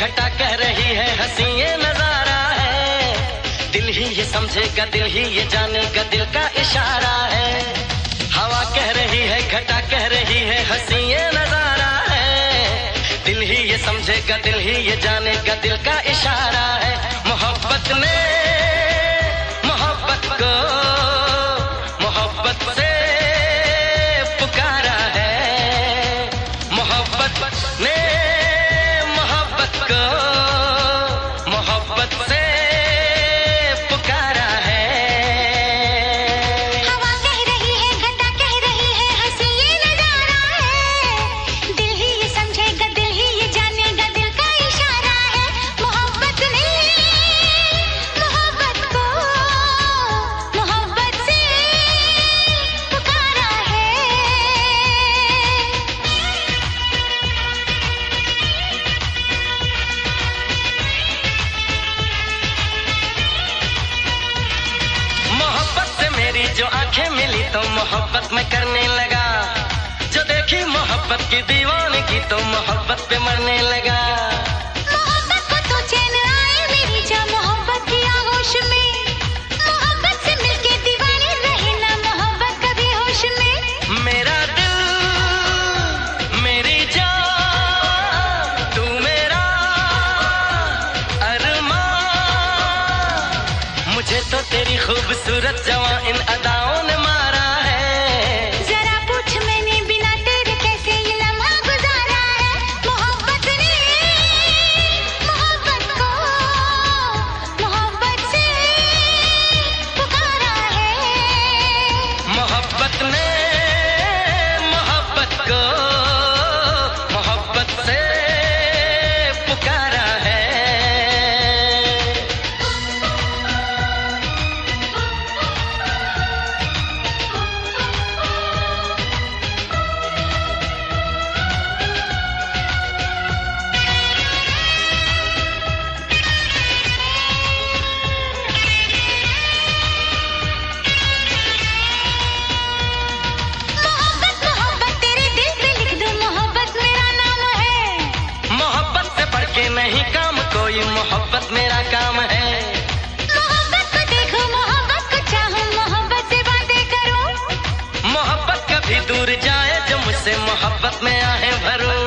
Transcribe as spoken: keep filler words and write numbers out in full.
घटा कह रही है हंसी ये नजारा है। दिल ही ये समझेगा, दिल ही ये जानेगा, दिल का इशारा है। हवा कह रही है, घटा कह रही है हंसी ये नजारा है। दिल ही ये समझेगा, दिल ही ये जानेगा, दिल का इशारा है। मोहब्बत ने मोहब्बत को मोहब्बत से पुकारा है। मोहब्बत ने मोहब्बत को मोहब्बत से पुकारा है। हवा कह रही है, घटा कह रही है हंसी ये नजारा है। दिल ही ये समझेगा, दिल ही ये जानेगा, दिल का इशारा है। मोहब्बत ने मोहब्बत को मोहब्बत से पुकारा है। मोहब्बत से मेरी जो आंखें मिली तो मोहब्बत में करने लगा। जो देखी मोहब्बत की दीवानगी तो मोहब्बत पे मरने लगा। मोहब्बत को तो चैन आए मेरी जा मोहब्बत की आगोश में। मोहब्बत से मिलके दीवाने रहे ना मोहब्बत कभी होश में। मेरा दिल मेरी जान तू मेरा अरमान। मुझे तो तेरी खूबसूरत जवां इन अदाओं ने मारा है। जरा पूछ मैंने बिना तेरे कैसे ये लम्हा गुजारा है। मोहब्बत ने मोहब्बत को मोहब्बत से पुकारा है। मोहब्बत ने मोहब्बत को मोहब्बत से पुकारा है। मोहब्बत मोहब्बत तेरे दिल पे लिख दूं, मोहब्बत मेरा नाम है। मोहब्बत से बढ़ के नहीं काम कोई, मोहब्बत मेरा काम है। मोहब्बत को देखो, मोहब्बत को चाहूं, मोहब्बत से बातें करूं। मोहब्बत कभी दूर जाए जो मुझसे मोहब्बत में आहे भरूं।